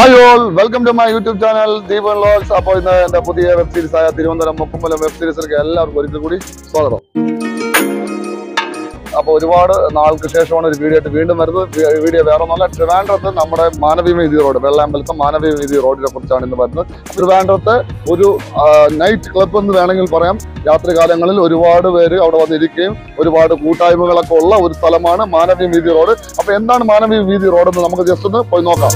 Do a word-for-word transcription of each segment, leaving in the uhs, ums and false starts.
Hi all, welcome to my YouTube channel Deepan Vlogs. അപ്പോൾ ഇന്ന് എൻ്റെ പുതിയ വെബ് സീരീസ് ആയ തിരുവനന്തപുരം മുക്കുമ്പലം വെബ് സീരീസിലേക്ക് എല്ലാവർക്കും ഒരിക്കൽ കൂടി സ്വാഗതം. അപ്പോൾ ഒരുപാട് നാൾക്ക് ശേഷമാണ് ഒരു വീഡിയോ ആയിട്ട് വീണ്ടും വരുന്നത്. വീഡിയോ വേറെ ഒന്നുമല്ല, ട്രിവാൻഡ്രത്ത് നമ്മുടെ മാനവീയവീഥി റോഡ്, വെള്ളാമ്പലത്തെ മാനവീയവീഥി റോഡിനെ കുറിച്ചാണ് ഇന്ന് വരുന്നത്. ട്രിവാൻഡ്രത്ത് ഒരു നൈറ്റ് ക്ലബ് എന്ന് വേണമെങ്കിൽ പറയാം. രാത്രികാലങ്ങളിൽ ഒരുപാട് പേര് അവിടെ വന്നിരിക്കുകയും ഒരുപാട് കൂട്ടായ്മകളൊക്കെ ഉള്ള ഒരു സ്ഥലമാണ് മാനവീയവീഥി റോഡ്. അപ്പോൾ എന്താണ് മാനവീയവീഥി റോഡ് എന്ന് നമുക്ക് ജസ്റ്റ് ഒന്ന് പോയി നോക്കാം.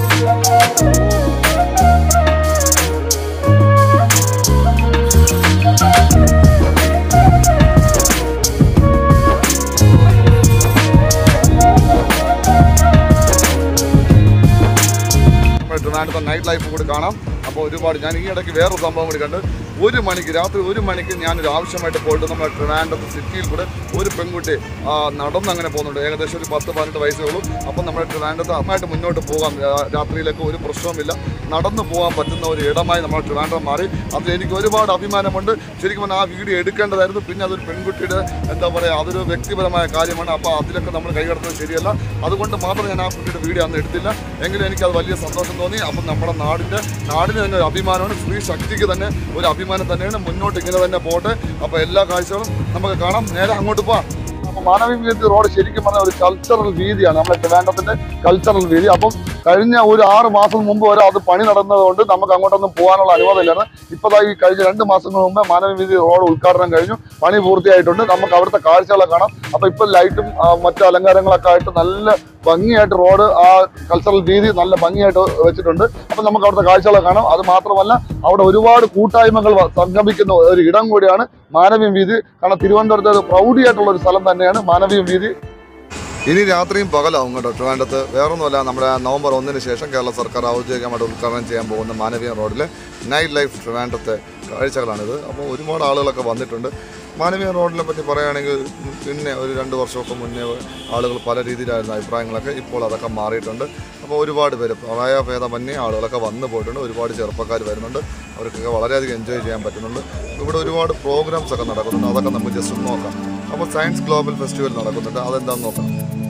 ട്രിവാൻഡ്രത്തെ നൈറ്റ് ലൈഫ് കൂടി കാണാം. അപ്പോൾ ഒരുപാട് ഞാൻ ഈ ഇടയ്ക്ക് വേറൊരു സംഭവം കൂടി കണ്ട്, ഒരു മണിക്ക് രാത്രി ഒരു മണിക്ക് ഞാനൊരു ആവശ്യമായിട്ട് പോയിട്ട് നമ്മുടെ ട്രിവാൻഡ്രത്ത് സിറ്റിയിൽ കൂടെ ഒരു പെൺകുട്ടി നടന്ന് അങ്ങനെ പോകുന്നുണ്ട്. ഏകദേശം ഒരു പത്ത് പതിനെട്ട് വയസ്സേ ഉള്ളൂ. അപ്പം നമ്മുടെ ട്രിവാൻഡ്രത്ത് നന്നായിട്ട് മുന്നോട്ട് പോകാം, രാത്രിയിലേക്ക് ഒരു പ്രശ്നവുമില്ല, നടന്നു പോകാൻ പറ്റുന്ന ഒരു ഇടമായി നമ്മുടെ ട്രിവാൻഡ്രം മാറി. അതിൽ എനിക്ക് ഒരുപാട് അഭിമാനമുണ്ട്. ശരിക്കും പറഞ്ഞാൽ ആ വീഡിയോ എടുക്കേണ്ടതായിരുന്നു. പിന്നെ അതൊരു പെൺകുട്ടിയുടെ എന്താ പറയുക, അതൊരു വ്യക്തിപരമായ കാര്യമാണ്. അപ്പോൾ അതിലൊക്കെ നമ്മൾ കൈകടത്തുന്നത് ശരിയല്ല. അതുകൊണ്ട് മാത്രം ഞാൻ ആ കുട്ടിയുടെ വീഡിയോ അന്ന് എടുത്തില്ല. എങ്കിലും എനിക്കത് വലിയ സന്തോഷം തോന്നി. അപ്പം നമ്മുടെ നാടിൻ്റെ നാടിന് തന്നെ ഒരു അഭിമാനമാണ്, സ്ത്രീ ശക്തിക്ക് തന്നെ ഒരു അഭിമാനം തന്നെയാണ്. മുന്നോട്ട് ഇങ്ങനെ തന്നെ പോട്ടെ. അപ്പോൾ എല്ലാ കാഴ്ചകളും നമുക്ക് കാണാം. നേരെ അങ്ങോട്ട് പോവാം. അപ്പോൾ മാനവീയവീഥി റോഡ് ശരിക്കും പറഞ്ഞാൽ ഒരു കൾച്ചറൽ വീതിയാണ്, നമ്മുടെ ട്രിവാൻഡ്രത്തിൻ്റെ കൾച്ചറൽ വീതി. അപ്പം കഴിഞ്ഞ ഒരു ആറ് മാസം മുമ്പ് വരെ അത് പണി നടന്നതുകൊണ്ട് നമുക്ക് അങ്ങോട്ടൊന്നും പോകാനുള്ള അനുവാദമില്ലായിരുന്നു. ഇപ്പോൾ ഈ കഴിഞ്ഞ രണ്ട് മാസങ്ങൾ മുമ്പ് മാനവീയവീഥി റോഡ് ഉദ്ഘാടനം കഴിഞ്ഞു, പണി പൂർത്തിയായിട്ടുണ്ട്. നമുക്ക് അവിടുത്തെ കാഴ്ചകളൊക്കെ കാണാം. അപ്പോൾ ഇപ്പോൾ ലൈറ്റും മറ്റു അലങ്കാരങ്ങളൊക്കെ ആയിട്ട് നല്ല ഭംഗിയായിട്ട് റോഡ്, ആ കൾച്ചറൽ വീതി നല്ല ഭംഗിയായിട്ട് വെച്ചിട്ടുണ്ട്. അപ്പം നമുക്ക് അവിടുത്തെ കാഴ്ചകളൊക്കെ കാണാം. അത് മാത്രമല്ല, അവിടെ ഒരുപാട് കൂട്ടായ്മകൾ സംഗമിക്കുന്ന ഒരു ഇടം കൂടിയാണ് മാനവീയവീഥി. കാരണം തിരുവനന്തപുരത്ത് ഒരു പ്രൗഢിയായിട്ടുള്ള ഒരു സ്ഥലം തന്നെയാണ് മാനവീയവീഥി. ഇനി രാത്രിയും പകലാവും കേട്ടോ ട്രിവാൻഡ്രത്ത്. വേറൊന്നുമല്ല, നമ്മുടെ നവംബർ ഒന്നിന് ശേഷം കേരള സർക്കാർ ഔദ്യോഗികമായിട്ട് ഉദ്ഘാടനം ചെയ്യാൻ പോകുന്ന മാനവീയ റോഡിലെ നൈറ്റ് ലൈഫ് ട്രിവാൻഡ്രത്തെ കാഴ്ചകളാണിത്. അപ്പോൾ ഒരുപാട് ആളുകളൊക്കെ വന്നിട്ടുണ്ട്. മാനവീയ റോഡിനെ പറ്റി പറയുകയാണെങ്കിൽ പിന്നെ ഒരു രണ്ട് വർഷമൊക്കെ മുന്നേ ആളുകൾ പല രീതിയിലായിരുന്ന അഭിപ്രായങ്ങളൊക്കെ, ഇപ്പോൾ അതൊക്കെ മാറിയിട്ടുണ്ട്. അപ്പോൾ ഒരുപാട് പേര് പ്രായഭേദമന്യേ ആളുകളൊക്കെ വന്നു പോയിട്ടുണ്ട്. ഒരുപാട് ചെറുപ്പക്കാർ വരുന്നുണ്ട്. അവർക്കൊക്കെ വളരെയധികം എൻജോയ് ചെയ്യാൻ പറ്റുന്നുണ്ട്. ഇവിടെ ഒരുപാട് പ്രോഗ്രാംസ് ഒക്കെ നടക്കുന്നുണ്ട്. അതൊക്കെ നമുക്ക് ജസ്റ്റ് ഒന്ന് നോക്കാം. അപ്പോൾ സയൻസ് ഗ്ലോബൽ ഫെസ്റ്റിവൽ നടക്കുന്നുണ്ട്, അതെന്താണെന്ന് നോക്കാം.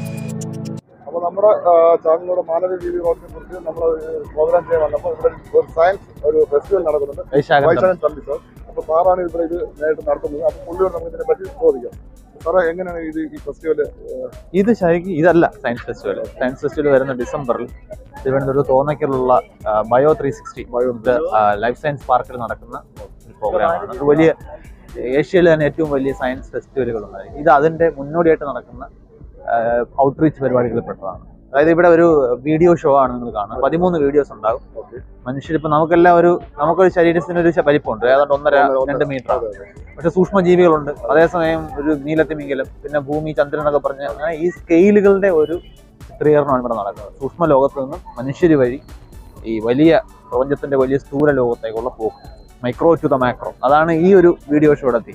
അപ്പോൾ നമ്മുടെ ചാനലിലൂടെ മാനവീയവീഥി റോഡിനെ കുറിച്ച് നമ്മൾ പ്രോഗ്രാം ചെയ്യാൻ വന്നപ്പോൾ ഇവിടെ ഒരു സയൻസ് ഒരു ഫെസ്റ്റിവൽ നടക്കുന്നുണ്ട്. വൈസാഖൻ തമ്പി സാർ, അപ്പോൾ സാറാണ് ഇവിടെ ഇത് നേരിട്ട് നടത്തുന്നത്. അപ്പോൾ പുള്ളിയോട് നമുക്ക് ഇതിനെ പറ്റി ചോദിക്കാം. സാറേ, എങ്ങനെയാണ് ഇത് ഈ ഫെസ്റ്റിവൽ? ഇത് ശരിക്കും ഇതല്ല സയൻസ് ഫെസ്റ്റിവൽ. സയൻസ് ഫെസ്റ്റിവൽ വരുന്ന ഡിസംബറിൽ തിരുവനന്തപുരത്ത് തോന്നയ്ക്കലുള്ള bio three sixty life science പാർക്കിൽ നടക്കുന്ന ഒരു പ്രോഗ്രാമാണ്. അത് വലിയ ഏഷ്യയിലെ തന്നെ ഏറ്റവും വലിയ സയൻസ് ഫെസ്റ്റിവലുകളുണ്ട്. ഇത് അതിൻ്റെ മുന്നോടിയായിട്ട് നടക്കുന്ന ഔട്ട്റീച്ച് പരിപാടികളിൽ പെട്ടതാണ്. അതായത് ഇവിടെ ഒരു വീഡിയോ ഷോ ആണ് നിങ്ങൾ കാണുന്നത്. പതിമൂന്ന് വീഡിയോസ് ഉണ്ടാകും. മനുഷ്യരിപ്പോൾ നമുക്കെല്ലാം ഒരു നമുക്കൊരു ശരീരത്തിനൊരു വലിപ്പമുണ്ട്, ഏതാണ്ട് ഒന്നര രണ്ട് മീറ്റർ. പക്ഷെ സൂക്ഷ്മജീവികളുണ്ട്, അതേസമയം ഒരു നീലത്തിമിംഗലം, പിന്നെ ഭൂമി, ചന്ദ്രൻ എന്നൊക്കെ പറഞ്ഞ അങ്ങനെ ഈ സ്കെയിലുകളുടെ ഒരു ചിത്രീകരണമാണ് ഇവിടെ നടക്കുന്നത്. സൂക്ഷ്മ ലോകത്ത് നിന്നും മനുഷ്യർ വഴി ഈ വലിയ പ്രപഞ്ചത്തിന്റെ വലിയ സ്ഥൂല ലോകത്തേക്കുള്ള പോക്ക്, മൈക്രോ ടു ദ മാക്രോ, അതാണ് ഈ ഒരു വീഡിയോ ഷോ നടത്തി.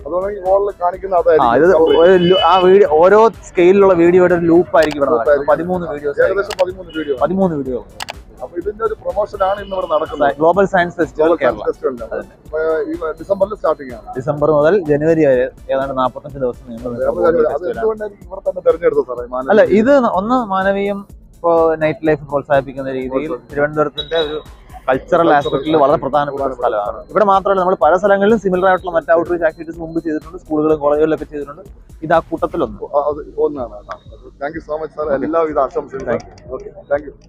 ആ വീഡിയോ ഓരോ സ്കെയിലുള്ള വീഡിയോയുടെ ഒരു ലൂപ്പ് ആയിരിക്കും ഇവിടെ നടക്കുന്നത്. പതിമൂന്ന് വീഡിയോസ് പതിമൂന്ന് വീഡിയോ അപ്പോൾ ഇതിന്റെ ഒരു പ്രൊമോഷനാണ് ഇന്ന് ഇവിടെ നടക്കുന്നത്. ഗ്ലോബൽ സയൻസ് ഫെസ്റ്റിവൽ കേരള ഡിസംബറിൽ സ്റ്റാർട്ടിംഗ് ആണ്. ഡിസംബർ മുതൽ ജനുവരി വരെ ഏതാണ്ട് നാൽപ്പത്തഞ്ച് ദിവസം നീണ്ടു. അല്ല, ഇത് ഒന്ന് മാനവീയം നൈറ്റ് ലൈഫ് പ്രോത്സാഹിപ്പിക്കുന്ന രീതിയിൽ തിരുവനന്തപുരത്തിന്റെ ഒരു കൾച്ചറൽ ആസ്പെക്റ്റിൽ വളരെ പ്രധാനപ്പെട്ട ഒരു സ്ഥലമാണ്. ഇവിടെ മാത്രമല്ല, നമ്മൾ പല സ്ഥലങ്ങളിലും സിമിലർ ആയിട്ടുള്ള മറ്റ് ഔട്ട്റീച്ച് ആക്ടിവിറ്റീസ് മുമ്പ് ചെയ്തിട്ടുണ്ട്. സ്കൂളുകളും കോളേജുകളിലൊക്കെ ചെയ്തിട്ടുണ്ട്. ഇത് ആ കൂട്ടത്തിലൊന്നും ഒന്നാണ്. Thank you so much sir. എല്ലാവിധ ആശംസകളും. Okay, thank you.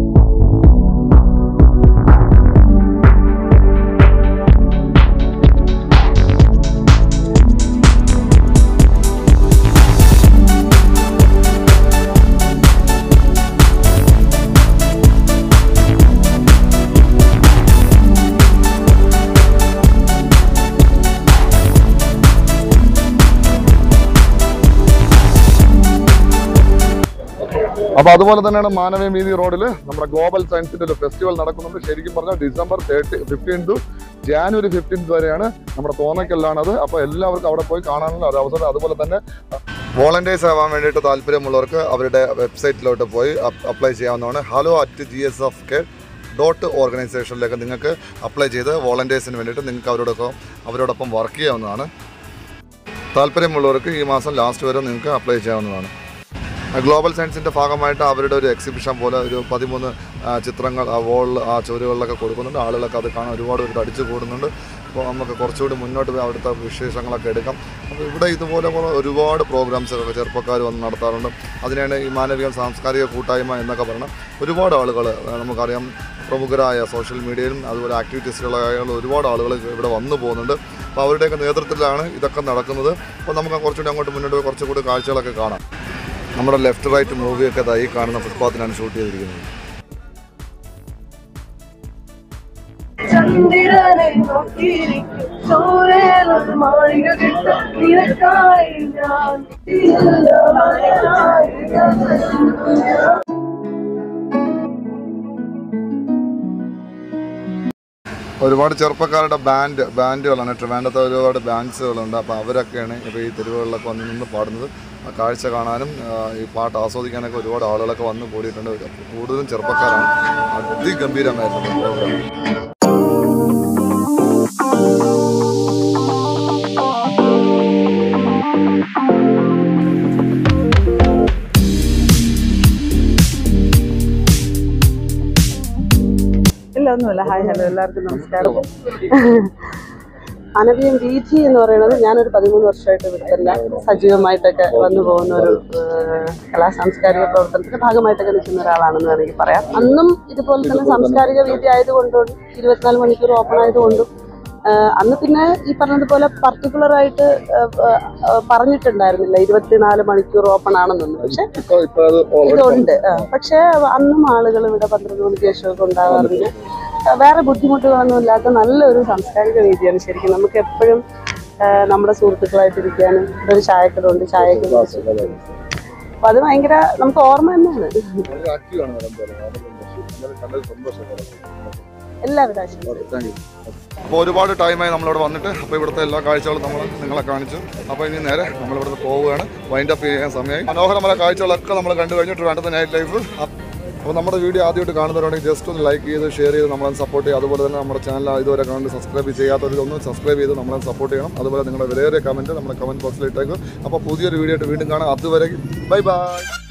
അപ്പോൾ അതുപോലെ തന്നെയാണ് മാനവീയവീഥി റോഡിൽ നമ്മുടെ ഗ്ലോബൽ സയൻസിന്റെ ഒരു ഫെസ്റ്റിവൽ നടക്കുന്നുണ്ട്. ശരിക്കും പറഞ്ഞാൽ December thirty fifteen to January fifteenth വരെയാണ് നമ്മുടെ തോന്നയ്ക്കല്ലാണത്. അപ്പോൾ എല്ലാവർക്കും അവിടെ പോയി കാണാനുള്ള ഒരു അവസരം. അതുപോലെ തന്നെ വോളണ്ടിയേഴ്സ് ആവാൻ വേണ്ടിയിട്ട് താല്പര്യമുള്ളവർക്ക് അവരുടെ വെബ്സൈറ്റിലോട്ട് പോയി അപ്ലൈ ചെയ്യാവുന്നതാണ്. Hello at G S F K dot ഓർഗനൈസേഷനിലേക്ക് നിങ്ങൾക്ക് അപ്ലൈ ചെയ്ത് വോളണ്ടിയേഴ്സിന് വേണ്ടിയിട്ട് നിങ്ങൾക്ക് അവരോടൊപ്പം അവരോടൊപ്പം വർക്ക് ചെയ്യാവുന്നതാണ്. താല്പര്യമുള്ളവർക്ക് ഈ മാസം ലാസ്റ്റ് വരെ നിങ്ങൾക്ക് അപ്ലൈ ചെയ്യാവുന്നതാണ്. ഗ്ലോബൽ സയൻസിൻ്റെ ഭാഗമായിട്ട് അവരുടെ ഒരു എക്സിബിഷൻ പോലെ ഒരു പതിമൂന്ന് ചിത്രങ്ങൾ ആ വോളിൽ ആ ചുവരുകളിലൊക്കെ കൊടുക്കുന്നുണ്ട്. ആളുകളൊക്കെ അത് കാണാൻ ഒരുപാട് പേര് അടിച്ചു കൂടുന്നുണ്ട്. അപ്പോൾ നമുക്ക് കുറച്ചുകൂടി മുന്നോട്ട് പോയി അവിടുത്തെ വിശേഷങ്ങളൊക്കെ എടുക്കാം. അപ്പോൾ ഇവിടെ ഇതുപോലെ ഒരുപാട് പ്രോഗ്രാംസൊക്കെ ചെറുപ്പക്കാർ വന്ന് നടത്താറുണ്ട്. അതിനാണ് ഈ മാനവിക സാംസ്കാരിക കൂട്ടായ്മ എന്നൊക്കെ പറഞ്ഞാൽ ഒരുപാട് ആളുകൾ നമുക്കറിയാം പ്രമുഖരായ സോഷ്യൽ മീഡിയയിലും അതുപോലെ ആക്ടിവിറ്റീസുകളായ ഒരുപാട് ആളുകൾ ഇവിടെ വന്നു പോകുന്നുണ്ട്. അപ്പോൾ അവരുടെയൊക്കെ നേതൃത്വത്തിലാണ് ഇതൊക്കെ നടക്കുന്നത്. അപ്പോൾ നമുക്ക് കുറച്ചുകൂടി അങ്ങോട്ട് മുന്നോട്ട് പോയി കുറച്ചുകൂടി കാഴ്ചകളൊക്കെ കാണാം. നമ്മുടെ ലെഫ്റ്റ് റൈറ്റ് മൂവിയൊക്കെ ഈ കാണുന്ന ഫുട്പാത്തിനാണ് ഷൂട്ട് ചെയ്തിരിക്കുന്നത്. ഒരുപാട് ചെറുപ്പക്കാരുടെ ബാൻഡ് ബാൻഡുകളാണ് ട്രിവാൻഡ്രത്തെ ഒരുപാട് ബാൻഡ്സുകളുണ്ട്. അപ്പോൾ അവരൊക്കെയാണ് ഇപ്പോൾ ഈ തെരുവുകളിലൊക്കെ വന്ന് നിന്ന് പാടുന്നത്. കാഴ്ച കാണാനും ഈ പാട്ട് ആസ്വദിക്കാനൊക്കെ ഒരുപാട് ആളുകളൊക്കെ വന്ന് കൂടിയിട്ടുണ്ട്. കൂടുതലും ചെറുപ്പക്കാരാണ്. അതിഗംഭീരമായിരുന്നു പ്രോഗ്രാം. ഇല്ല ഒന്നുമില്ല. ഹായ് ഹലോ എല്ലാവർക്കും നമസ്കാരം. അനവ്യം വീഥി എന്ന് പറയുന്നത് ഞാനൊരു പതിമൂന്ന് വർഷമായിട്ട് ഇവിടെ തന്നെ സജീവമായിട്ടൊക്കെ വന്നു പോകുന്ന ഒരു കലാ സാംസ്കാരിക പ്രവർത്തനത്തിന്റെ ഭാഗമായിട്ടൊക്കെ നിൽക്കുന്ന ഒരാളാണെന്ന് വേണമെങ്കിൽ പറയാം. അന്നും ഇതുപോലെ തന്നെ സാംസ്കാരിക വീഥി ആയതുകൊണ്ടും ഇരുപത്തിനാല് മണിക്കൂർ ഓപ്പൺ ആയതുകൊണ്ടും അന്ന് പിന്നെ ഈ പറഞ്ഞതുപോലെ പർട്ടിക്കുലർ ആയിട്ട് പറഞ്ഞിട്ടുണ്ടായിരുന്നില്ല ഇരുപത്തിനാല് മണിക്കൂർ ഓപ്പൺ ആണെന്നൊന്നും. പക്ഷെ ഇതുണ്ട്. പക്ഷെ അന്നും ആളുകൾ ഇവിടെ പന്ത്രണ്ട് മണിക്ക് ശേഷമൊക്കെ ഉണ്ടാകാറുണ്ട്. വേറെ ബുദ്ധിമുട്ടുകളൊന്നും ഇല്ലാത്ത നല്ലൊരു സാംസ്കാരിക വേദിയാണ് ശരിക്കും. നമുക്ക് എപ്പോഴും നമ്മുടെ സുഹൃത്തുക്കളായിട്ടിരിക്കാനും ഒരു ചായക്കടമുണ്ട്, ചായയൊക്കെ അപ്പൊ അത് ഭയങ്കര നമുക്ക് ഓർമ്മ തന്നെയാണ്. എല്ലാവരുടെ ആശംസകളും. അപ്പോൾ ഒരുപാട് ടൈമായി നമ്മളിവിടെ വന്നിട്ട്. അപ്പോൾ ഇവിടുത്തെ എല്ലാ കാഴ്ചകളും നമ്മൾ നിങ്ങളെ കാണിച്ചു. അപ്പോൾ ഇനി നേരെ നമ്മളിവിടുന്ന് പോവുകയാണ്. വൈൻഡ് അപ്പ് ചെയ്യാൻ സമയമായി. മനോഹരമായ കാഴ്ചകളൊക്കെ നമ്മൾ കണ്ടു കഴിഞ്ഞിട്ട് വേണ്ടത് നൈറ്റ് ലൈഫ്. അപ്പോൾ നമ്മുടെ വീഡിയോ ആദ്യമായിട്ട് കാണുന്നവരാണെങ്കിൽ ജസ്റ്റ് ഒന്ന് ലൈക്ക് ചെയ്ത് ഷെയർ ചെയ്ത് നമ്മളെ സപ്പോർട്ട് ചെയ്യുക. അതുപോലെ തന്നെ നമ്മുടെ ചാനൽ ഇതുവരെ കാണുന്നത് സബ്സ്ക്രൈബ് ചെയ്യാത്തവരൊന്ന് സബ്സ്ക്രൈബ് ചെയ്ത് നമ്മളെ സപ്പോർട്ട് ചെയ്യണം. അതുപോലെ നിങ്ങളുടെ വിലയേറിയ കമൻറ്റ് നമ്മുടെ കമൻറ്റ് ബോക്സിൽ ഇട്ടേക്കും. അപ്പോൾ പുതിയൊരു വീഡിയോ ആയിട്ട് വീണ്ടും കാണാം. അതുവരെ ബൈ ബൈ.